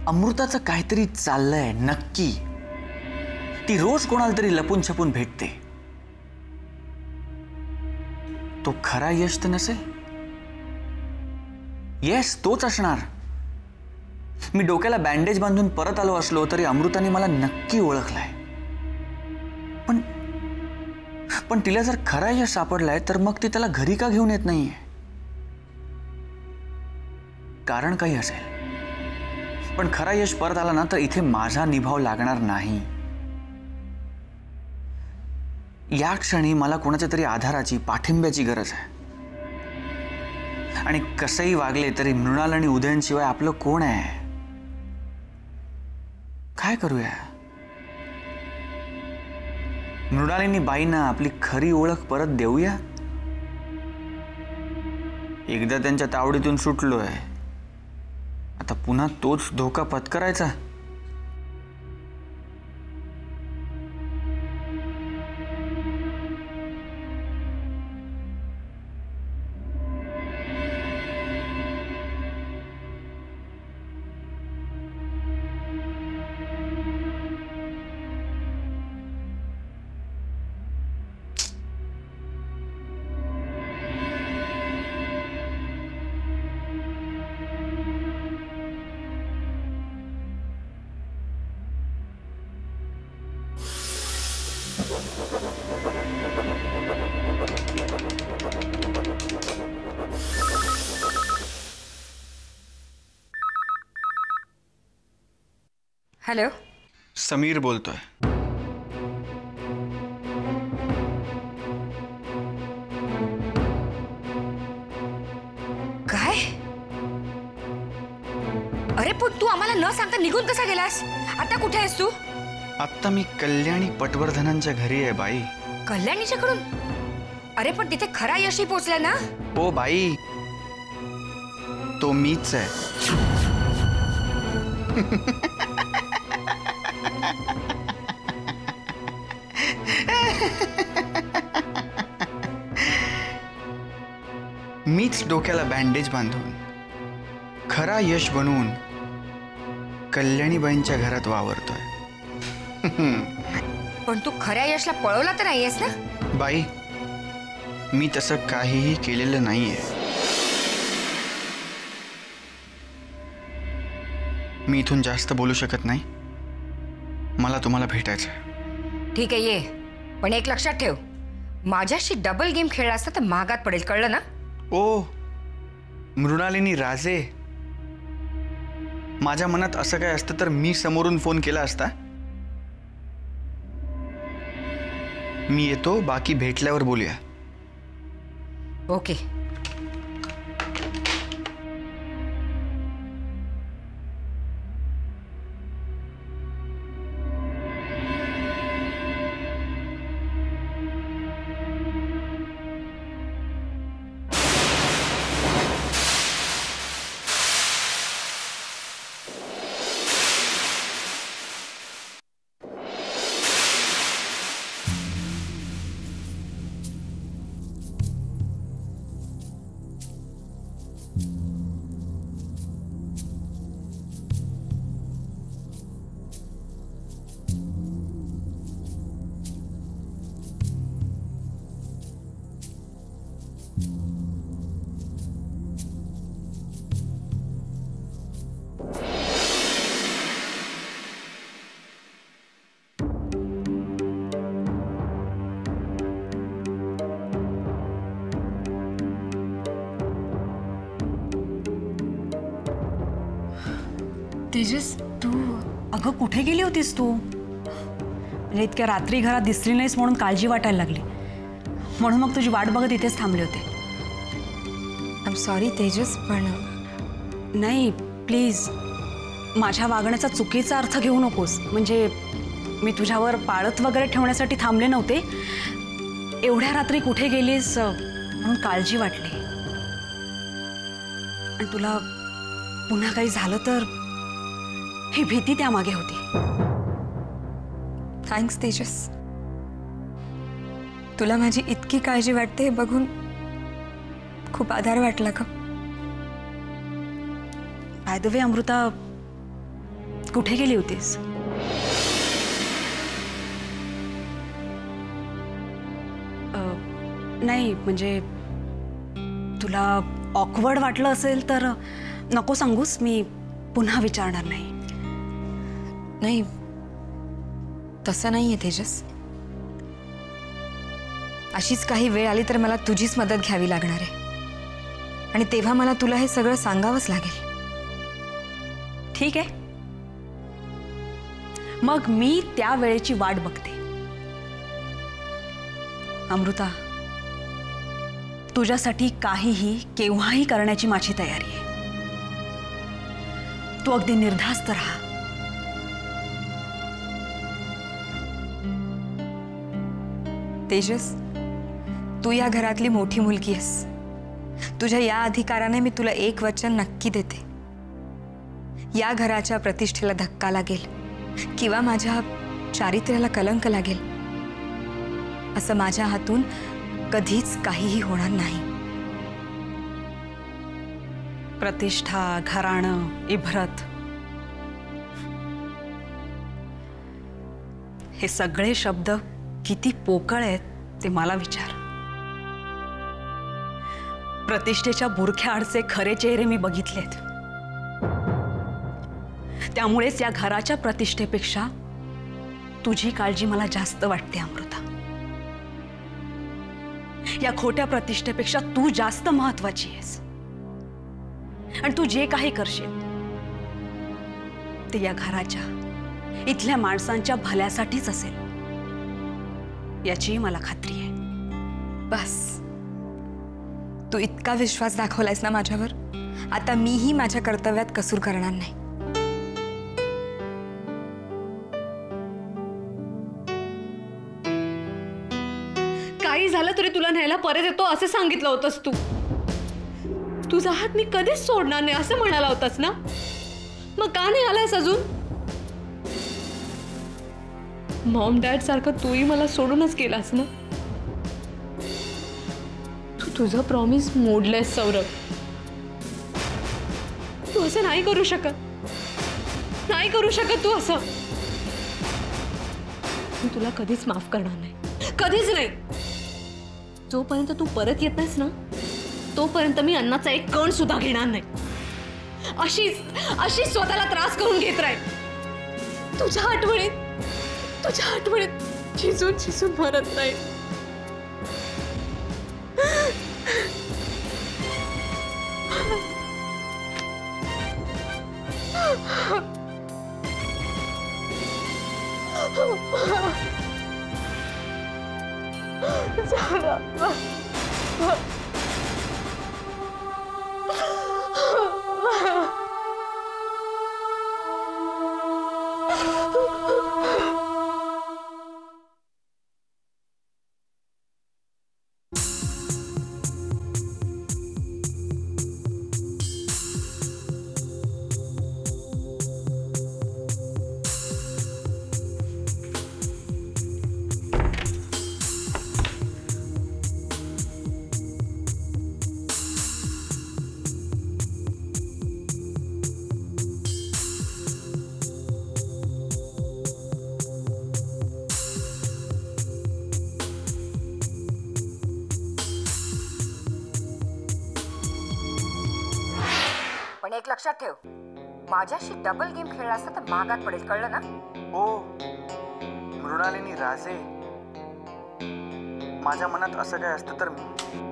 अमृताचं काहीतरी चाललंय नक्की. ती रोज कोणाला तरी लपून छपून भेटते. तो खरा यश तर नसेल? येस, तोच असणार. मी डोक्याला बँडेज बांधून परत आलो असलो तरी अमृताने मला नक्की ओळखलाय. पण तिला जर खरा यश सापडलाय तर मग ती त्याला घरी का घेऊन येत नाहीये? कारण काही असेल. पण खरा यश परत आला ना तर इथे माझा निभाव लागणार नाही. या क्षणी मला कोणाच्या तरी आधाराची, पाठिंब्याची गरज आहे. आणि कसंही वागले तरी मृणाल आणि उदयन शिवाय आपलं कोण आहे? काय करूया? मृणालिनी बाईंना आपली खरी ओळख परत देऊया. एकदा त्यांच्या तावडीतून सुटलोय, आता पुन्हा तोच धोका पत्करायचा? हॅलो, समीर बोलतोय. काय? अरे पण तू आम्हाला न सांगता निघून कसा गेलास? आता कुठे आहेस तू? आता मी कल्याणी पटवर्धनांच्या घरी आहे बाई. कल्याणीच्या कडून? अरे पण तिथे खरा यशही पोचला ना? ओ बाई, तो मीच आहे. मीच डोक्याला बँडेज बांधून, खरा यश बनवून कल्याणीबाईंच्या घरात वावरतोय. पण तू खऱ्या यशला पळवला तर नाहीयेस ना? बाई, मी तसं काहीही केलेलं नाहीये. मी इथून जास्त बोलू शकत नाही. मला तुम्हाला भेटायचं. ठीक आहे, ये. पण एक लक्षात ठेव, माझ्याशी डबल गेम खेळला असता तर महागात पडेल, कळलं ना? ओ मृणालिनी राजे, माझ्या मनात असं काय असतं तर मी समोरून फोन केला असता. मी येतो, बाकी भेटल्यावर बोलूया. ओके. तेजस, तू अगं कुठे गेली होतीस तू? म्हणजे इतक्या रात्री घरात दिसली नाहीस म्हणून काळजी वाटायला लागली. म्हणून मग तुझी वाट बघत इथेच थांबले होते. आय एम सॉरी तेजस, पण नाही प्लीज, माझ्या वागण्याचा चुकीचा अर्थ घेऊ नकोस. म्हणजे मी तुझ्यावर पाळत वगैरे ठेवण्यासाठी थांबले नव्हते. एवढ्या रात्री कुठे गेलीस म्हणून काळजी वाटली. आणि तुला पुन्हा काही झालं तर ही भीती त्यामागे होती. थँक्स तेजस, तुला माझी इतकी काळजी वाटते हे बघून खूप आधार वाटला का? बाय द वे अमृता, कुठे गेली होतीस? नाही म्हणजे तुला ऑकवर्ड वाटलं असेल तर नको सांगूस, मी पुन्हा विचारणार नाही. नाही, तसं नाहीये तेजस. अशीच काही वेळ आली तर मला तुझीच मदत घ्यावी लागणार आहे आणि तेव्हा मला तुला हे सगळं सांगावंच लागेल. ठीक आहे, मग मी त्या वेळेची वाट बघते. अमृता, तुझ्यासाठी काहीही केव्हाही करण्याची माझी तयारी आहे. तू अगदी निर्धास्त राहा. तेजस, तू या घरातली मोठी मुलगी आहेस. तुझ्या या अधिकाराने मी तुला एक वचन नक्की देते. या घराच्या प्रतिष्ठेला धक्का लागेल किंवा माझ्या चारित्र्याला कलंक लागेल असं माझ्या हातून कधीच काहीही होणार नाही. प्रतिष्ठा, घराणं, इभ्रत, हे सगळे शब्द किती पोकळ आहेत ते मला विचार. प्रतिष्ठेच्या बुरख्याआडचे खरे चेहरे मी बघितलेत. त्यामुळेच या घराच्या प्रतिष्ठेपेक्षा तुझी काळजी मला जास्त वाटते अमृता. या खोट्या प्रतिष्ठेपेक्षा तू जास्त महत्वाची आहेस आणि तू जे काही करशील ते या घराच्या, इथल्या माणसांच्या भल्यासाठीच असेल याची मला खात्री आहे. बस, तू इतका विश्वास दाखवलायस ना माझ्यावर, आता मीही माझ्या कर्तव्यात कसूर करणार नाही. काही झालं तरी तुला न्यायला परत येतो असं सांगितलं होतंस तू. तुझा हात मी कधीच सोडणार नाही असं म्हणाला होतास ना, मग का नाही आलायस अजून? मॉम डॅड सारखं तूही मला सोडूनच गेलास ना. तू तुझं प्रॉमिस मोडलंयस सौरभ. तू असं नाही करू शकत, नाही करू शकत तू असं. मी तुला कधीच माफ करणार नाही, कधीच नाही. जोपर्यंत तू परत येत नाहीस ना तोपर्यंत मी अन्नाचा एक कण सुद्धा घेणार नाही. अशीच स्वतःला त्रास करून घेत राहील. तुझ्या आठवणीत चिसून मरत नाही. पण एक लक्षात ठेव, माझ्याशी डबल गेम खेळला असता तर मागात पडेल, कळलं ना? हो मृणालिनी राजे, माझ्या मनात असं काय असतं तर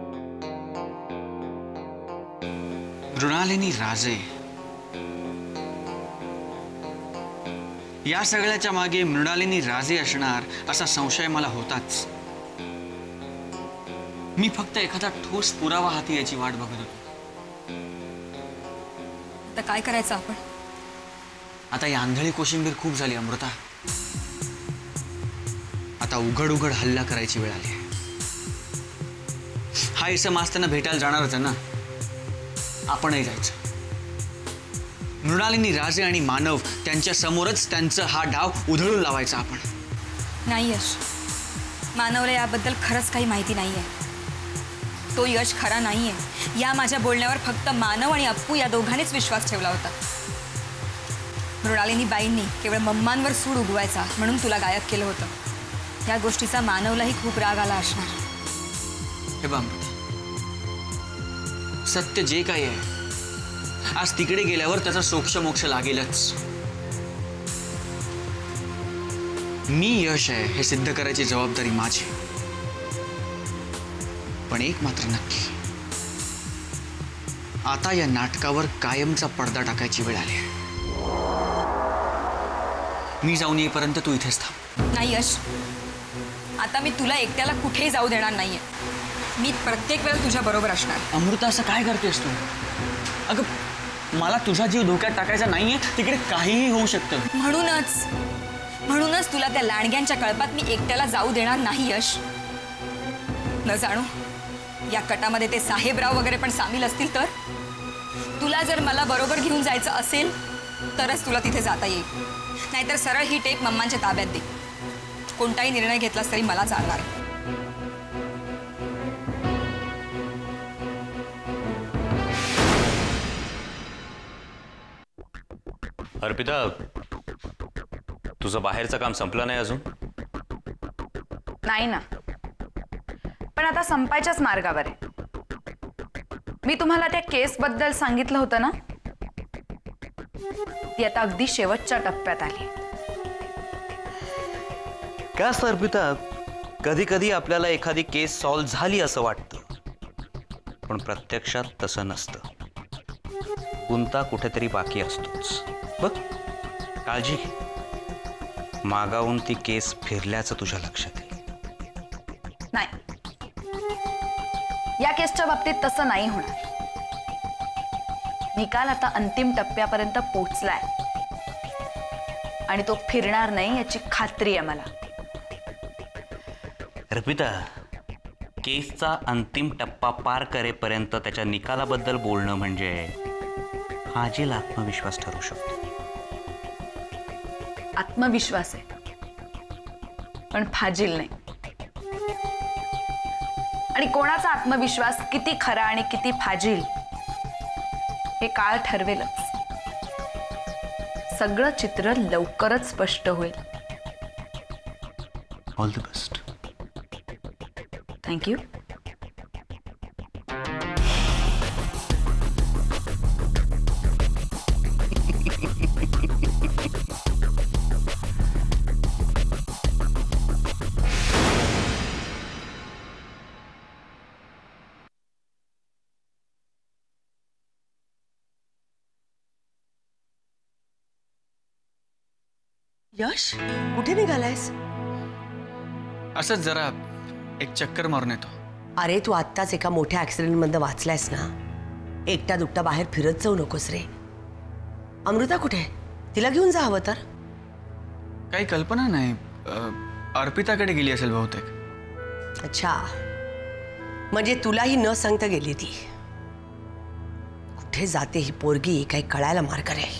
मृणालिनी राजे, या सगळ्याच्या मागे मृणालिनी राजे असणार असा संशय मला होताच. मी फक्त एखादा ठोस पुरावा हाती याची वाट बघत होतो. आता काय करायचं आपण? आता या आंधळी कोशिंबीर खूप झाली अमृता. आता उघड उघड हल्ला करायची वेळ आली आहे. हा इसम आज त्यांना भेटायला जाणारच आहे ना, आपणही जायचं. मृणालिनी राजे आणि मानव त्यांच्या समोरच त्यांचा हा डाव उधळून लावायचा आपण. नाही यश, मानवला याबद्दल खरंच काही माहिती नाहीये. तो यश खरा नाहीये. या माझ्या बोलण्यावर फक्त मानव आणि अप्पू या दोघांनीच विश्वास ठेवला होता. मृणालिनी बाईंनी केवळ मम्मांवर सूड उगवायचा म्हणून तुला गायब केलं होतं। या गोष्टीचा मानवलाही खूप राग आला असणार। हे बघ, सत्य जे काही आहे आज तिकडे गेल्यावर त्याचा सोक्ष मोक्ष लागेलच। मी यश आहे हे सिद्ध करायची जबाबदारी माझी। पण एक मात्र नक्की, आता या नाटकावर कायमचा पडदा टाकायची वेळ आली आहे। मी जाऊन येईपर्यंत तू इथेच थांब। नाही यश, आता मी तुला एकट्याला कुठेही जाऊ देणार नाहीये। मी प्रत्येक वेळेला तुझ्या बरोबर असणार। अमृता, असं काय करतेस तू? अगं, मला तुझा जीव धोक्यात टाकायचा नाहीये, तिकडे काहीही होऊ शकतं। म्हणूनच तुला त्या लांडग्यांच्या कळपात मी एकट्याला जाऊ देणार नाही यश। न जाणू या कटामध्ये ते साहेबराव वगैरे पण सामील असतील तर? तुला जर मला बरोबर घेऊन जायचं असेल तरच तुला तिथे जाता येईल, नाहीतर सरळ ही टेप मम्मांच्या ताब्यात दे। कोणताही निर्णय घेतलास तरी मला चालणार। अर्पिता, तुझं बाहेरचं काम संपलं नाही अजून? नाही ना, पण आता संपायच्याच मार्गावर आहे। मी तुम्हाला त्या केसबद्दल सांगितलं होतं ना, ती आता अगदी शेवटच्या टप्प्यात आली। काय असतं अर्पिता, कधी कधी आपल्याला एखादी केस सॉल्व्ह झाली असं वाटतं, पण प्रत्यक्षात तसं नसतं। गुंता कुठेतरी बाकी असतोच। बघ, काळजी घे, मागावून ती केस फिरल्याचं तुझ्या लक्षात येईल। नाही, या केसच्या बाबतीत तसं नाही होणार। निकाल आता अंतिम टप्प्यापर्यंत पोहोचलाय आणि तो फिरणार नाही याची खात्री आहे मला। अर्पिता, केसचा अंतिम टप्पा पार करेपर्यंत त्याच्या निकालाबद्दल बोलणं म्हणजे हाजील आत्मविश्वास ठरू शकतो। आत्मविश्वास आहे, पण फाजील नाही। आणि कोणाचा आत्मविश्वास किती खरा आणि किती फाजील हे काळ ठरवेलच। सगळं चित्र लवकरच स्पष्ट होईल। All the best. Thank you. Yash, कुठे निघालायस? असंच जरा एक चक्कर मारून येतो। अरे, तू आत्ताच एका मोठ्या ऍक्सिडेंटमध्ये वाचलायस ना, एकटा दुकटा बाहेर फिरत जाऊ नकोस रे। अमृता कुठे? तिला घेऊन जा हवं तर। काही कल्पना नाही, अर्पिताकडे गेली असेल बहुतेक। अच्छा, म्हणजे तुलाही न सांगता गेली ती। कुठे जाते ही पोरगी काही कळायला मार्ग आहे।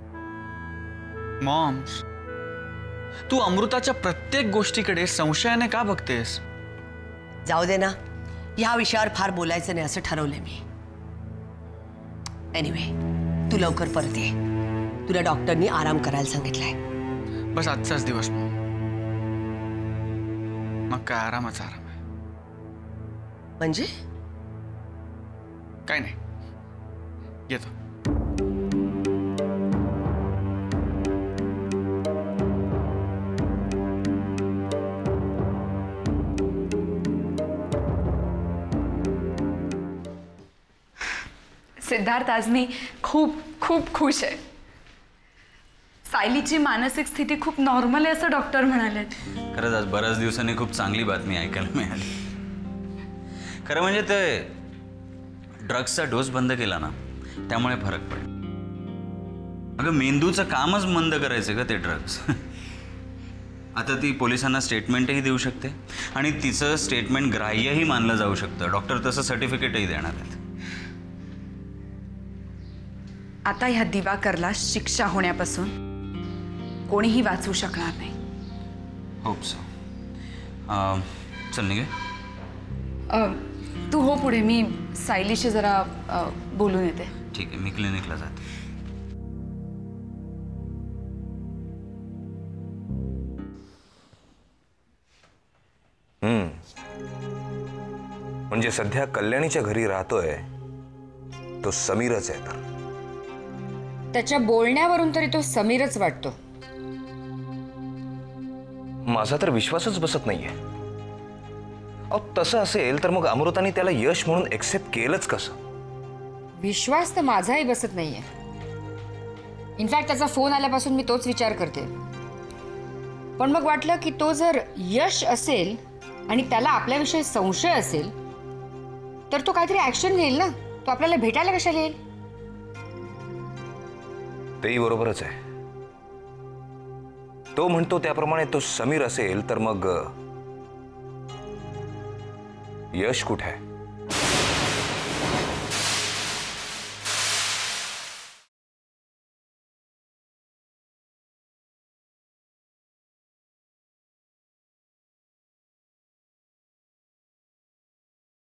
मॉम्स, तू अमृताच्या प्रत्येक गोष्टीकडे संशयाने का बघतेस? जाऊ दे ना, ह्या विषयावर फार बोलायचं नाही असं ठरवलंय मी। एनिवे, तू लवकर परत ये, तुला डॉक्टरनी आराम करायला सांगितलंय। बस आजचाच दिवस मग काय आरामाचा आराम आहे। म्हणजे काय नाही, येतो। सिद्धार्थ आज मी खूप खूप खुश आहे। सायलीची मानसिक स्थिती खूप नॉर्मल आहे असं डॉक्टर म्हणाले। खरंच आज बऱ्याच दिवसांनी खूप चांगली बातमी ऐकायला मिळाली। खरं म्हणजे ते ड्रग्सचा डोस बंद केला ना, त्यामुळे फरक पडला। अगं, मेंदूचं कामच बंद करायचं का ते ड्रग्स। आता ती पोलिसांना स्टेटमेंटही देऊ शकते आणि तिचं स्टेटमेंट ग्राह्यही मानलं जाऊ शकतं। डॉक्टर तसं सर्टिफिकेटही देणार आहेत। आता ह्या दिवाकरला शिक्षा होण्यापासून कोणीही वाचवू शकणार नाही। Hope so. चल निघे। तू हो पुढे, मी सायलीशी जरा बोलून येते। ठीक आहे, मी क्लिनिकला जाते। म्हणजे सध्या कल्याणीच्या घरी राहतोय तो समीरच आहे तर. त्याच्या बोलण्यावरून तरी तो समीरच वाटतो. माझा तर विश्वासच बसत नाहीये. अहो तसं असेल तर मग अमृताने त्याला यश म्हणून एक्सेप्ट केलंच कसं? विश्वास तर माझाही बसत नाहीये. इनफॅक्ट त्याचा फोन आल्यापासून मी तोच विचार करते. पण मग वाटलं की तो जर यश असेल आणि त्याला आपल्याविषयी संशय असेल तर तो काहीतरी ऍक्शन घेईल ना. तो आपल्याला भेटायला कशाला येईल? तेही बरोबरच आहे. तो म्हणतो त्याप्रमाणे तो समीर असेल तर मग यश कुठे आहे?